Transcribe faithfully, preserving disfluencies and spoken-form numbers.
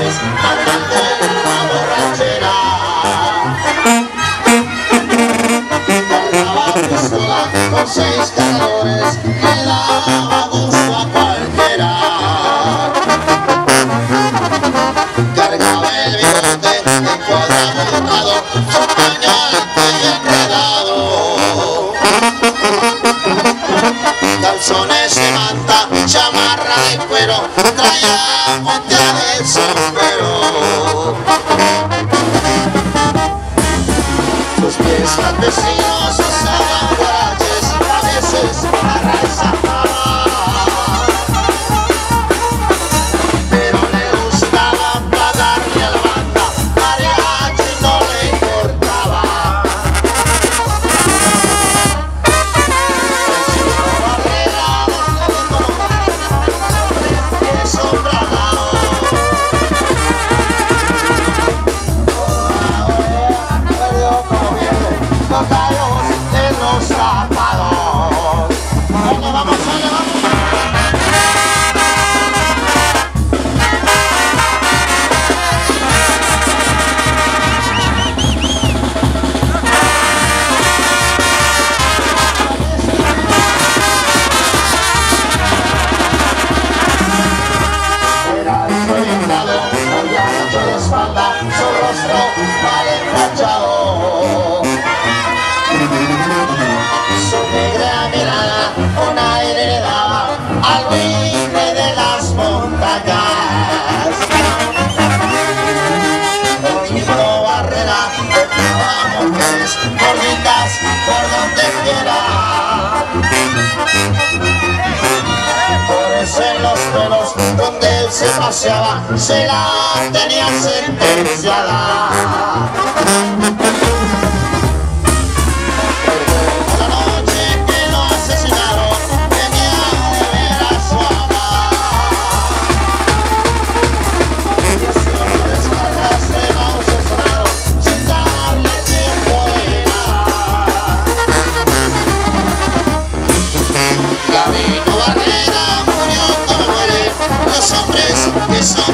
calores, andando en una borrachera. Cargaba pistola con seis cargadores, le daba gusto a cualquiera. Cargaba el bigote encuadramado, su pañal y enredado. Calzones de manta, chamarra de cuero, traía motea del sombrero. Sus pies campesinos usaban guaraches, a veces para el zapato, pero le gustaba pagarle a la banda, mariachi no le importaba. Callos en los zapatos. Oye, vamos, oye, vamos. Era desorientado, había mucho de espalda, su rostro mal enrachado. Su negra mirada un aire le daba al buitre de las montañas. El chico Barrera dejaba mujeres gorditas por donde quiera. Por eso en los pelos donde él se paseaba se la tenía sentenciada. Gabino Barrera murió como mueren los hombres que son